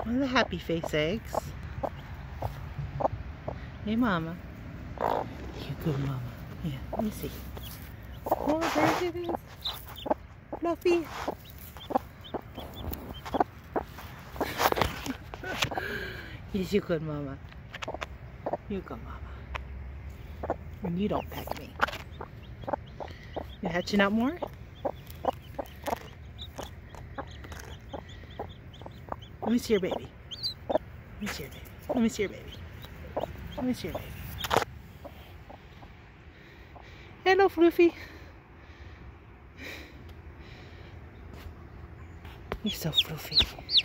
One of the happy face eggs. Hey, Mama. You good, Mama. Yeah, let me see. Oh, there it is. Fluffy. Yes, you good, Mama. You good, Mama. And you don't peck me. You hatching out more? Let me see your baby. Let me see your baby. Let me see your baby. Let me see your baby. Hello, Fluffy. You're so fluffy.